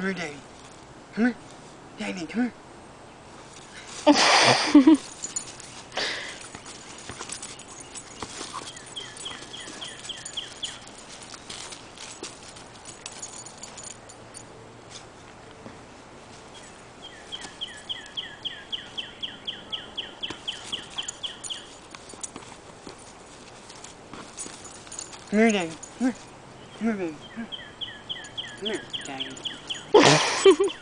Come here, Dagny. Come here. Dagny, come here. Come here, Dagny. Come here. Come here, baby. Come here, Dagny.